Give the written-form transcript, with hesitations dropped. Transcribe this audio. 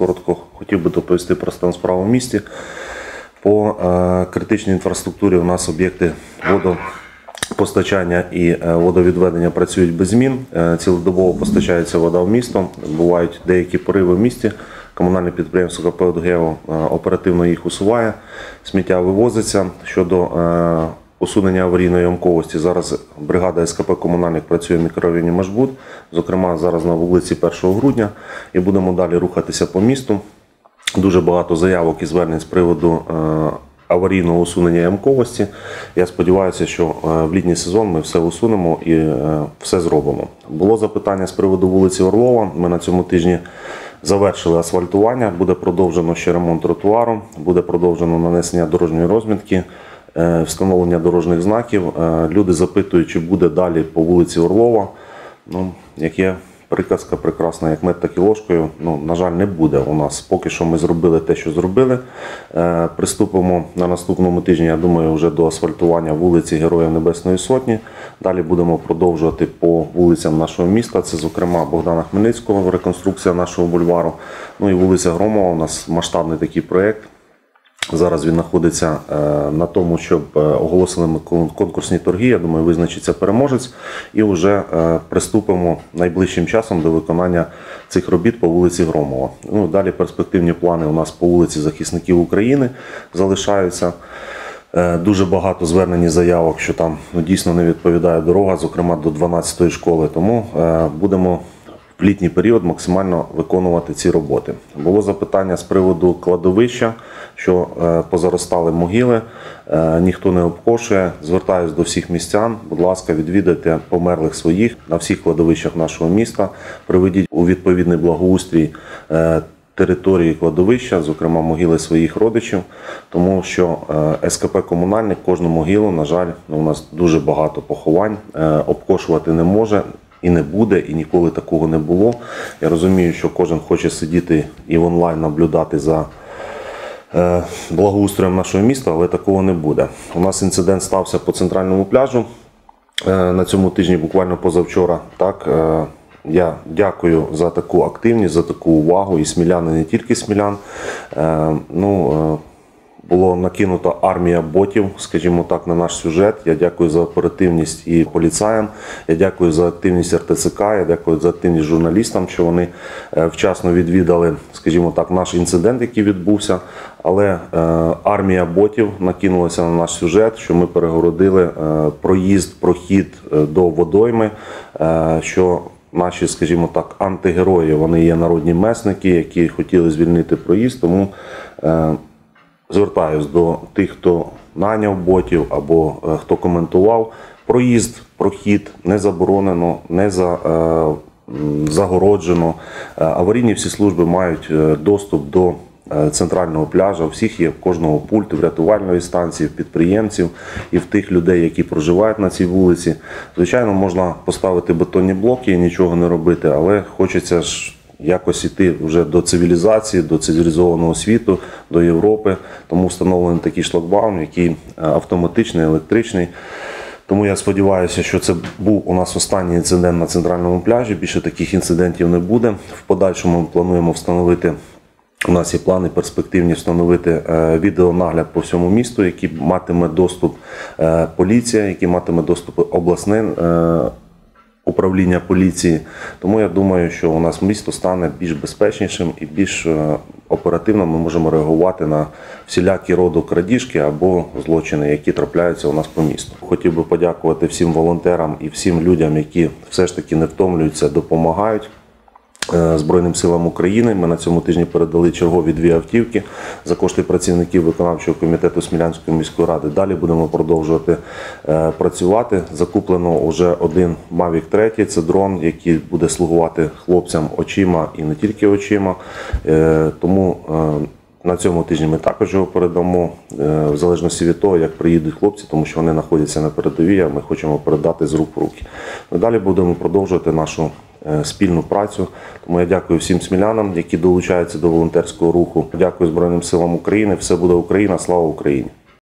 Коротко хотів би доповісти про стан справ у місті. По критичній інфраструктурі у нас об'єкти водопостачання і водовідведення працюють без змін. Цілодобово постачається вода в місто. Бувають деякі пориви в місті. Комунальне підприємство КП «Водгео» оперативно їх усуває, сміття вивозиться. Щодо усунення аварійної ямковості, зараз бригада СКП «Комунальник» працює в мікрорайоні Машбуд, зокрема зараз на вулиці 1 грудня, і будемо далі рухатися по місту. Дуже багато заявок і звернень з приводу аварійного усунення ямковості. Я сподіваюся, що в літній сезон ми все усунемо і все зробимо. Було запитання з приводу вулиці Орлова. Ми на цьому тижні завершили асфальтування, буде продовжено ще ремонт тротуару, буде продовжено нанесення дорожньої розмітки, встановлення дорожніх знаків. Люди запитують, чи буде далі по вулиці Орлова. Як є приказка прекрасна, як мед, так і ложкою. На жаль, не буде у нас. Поки що ми зробили те, що зробили. Приступимо на наступному тижні, я думаю, вже до асфальтування вулиці Героїв Небесної Сотні. Далі будемо продовжувати по вулицям нашого міста. Це, зокрема, Богдана Хмельницького, реконструкція нашого бульвару. І вулиця Громова, у нас масштабний такий проєкт. Зараз він знаходиться на тому, щоб оголосили ми конкурсні торги. Я думаю, визначиться переможець. І вже приступимо найближчим часом до виконання цих робіт по вулиці Громова. Далі перспективні плани у нас по вулиці Захисників України залишаються. Дуже багато звернень і заявок, що там дійсно не відповідає дорога, зокрема до 12-ї школи. Тому будемо в літній період максимально виконувати ці роботи. Було запитання з приводу кладовища, що позаростали могили, ніхто не обкошує. Звертаюсь до всіх містян, будь ласка, відвідайте померлих своїх на всіх кладовищах нашого міста, приведіть у відповідний благоустрій території кладовища, зокрема могили своїх родичів, тому що СКП «Комунальник» кожну могилу, на жаль, у нас дуже багато поховань, обкошувати не може. І не буде, і ніколи такого не було. Я розумію, що кожен хоче сидіти і в онлайн наблюдати за благоустроєм нашого міста, але такого не буде. У нас інцидент стався по центральному пляжу на цьому тижні, буквально позавчора. Я дякую за таку активність, за таку увагу. І смілян, і не тільки смілян. Було накинуто армія ботів, скажімо так, на наш сюжет. Я дякую за оперативність і поліцаям, я дякую за активність РТЦК, я дякую за активність журналістам, що вони вчасно відвідали, скажімо так, наш інцидент, який відбувся. Але армія ботів накинулася на наш сюжет, що ми перегородили прохід до водойми, що наші, скажімо так, антигерої, вони є народні месники, які хотіли звільнити проїзд, тому звертаюсь до тих, хто наняв ботів або хто коментував. Проїзд, прохід не заборонено, не загороджено. Аварійні всі служби мають доступ до центрального пляжу. У всіх є, в кожного пульт, в рятувальної станції, в підприємців і в тих людей, які проживають на цій вулиці. Звичайно, можна поставити бетонні блоки і нічого не робити, але хочеться ж якось йти вже до цивілізації, до цивілізованого світу, до Європи. Тому встановлений такий шлагбаум, який автоматичний, електричний. Тому я сподіваюся, що це був у нас останній інцидент на центральному пляжі. Більше таких інцидентів не буде. В подальшому ми плануємо встановити, у нас є плани перспективні встановити відеонагляд по всьому місту, який матиме доступ поліція, який матиме доступ обласне управління поліції. Тому я думаю, що у нас місто стане більш безпечнішим і більш оперативно ми можемо реагувати на всілякі роду крадіжки або злочини, які трапляються у нас по місту. Хотів би подякувати всім волонтерам і всім людям, які все ж таки не втомлюються, допомагають Збройним силам України. Ми на цьому тижні передали чергові 2 автівки за кошти працівників виконавчого комітету Смілянської міської ради. Далі будемо продовжувати працювати. Закуплено вже один Mavic 3, це дрон, який буде слугувати хлопцям очима і не тільки очима. Тому на цьому тижні ми також його передамо, в залежності від того, як приїдуть хлопці, тому що вони знаходяться на передовій, а ми хочемо передати з рук в руки. Далі будемо продовжувати нашу спільну працю. Тому я дякую всім смілянам, які долучаються до волонтерського руху. Дякую Збройним силам України. Все буде Україна. Слава Україні!